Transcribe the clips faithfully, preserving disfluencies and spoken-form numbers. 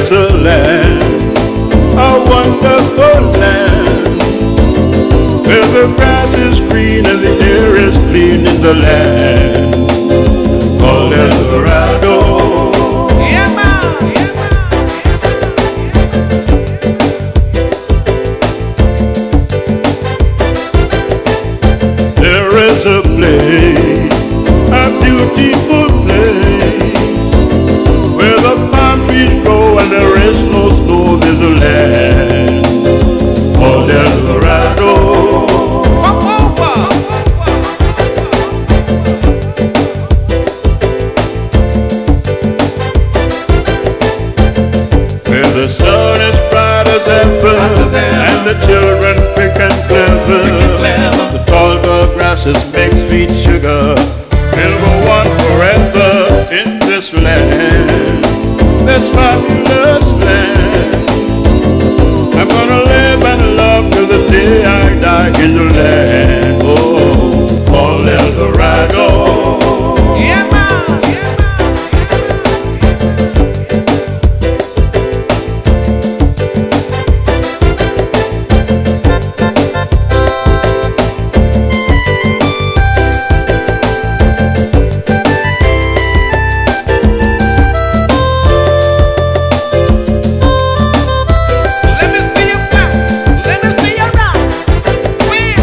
is a land, a wonderful land, where the grass is green and the air is clean in the land called El Dorado. Yeah, man. Yeah, man. There is a place, a beautiful place, where the palm trees grow and there is no snow. There's a land called El Dorado. Come over. Where the sun is bright as ever, and the children quick and clever. The tall dark grasses make sweet sugar. We'll go on forever in this land, this fabulous land. I'm gonna live and love till the day I die in the land, oh, called El Dorado. Yeah, man. Yeah, let me see you clap. Let me see you rock. Wheel.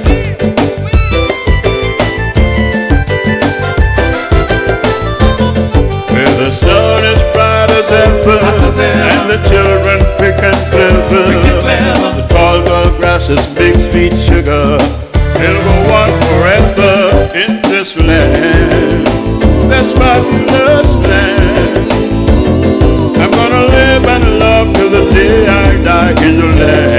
Where the sun is bright as ever, and the children quick and clever. The tall dark grasses make sweet sugar. We'll go on forever in this land, this fabulous land. I'm gonna live and love till the day I die in the land.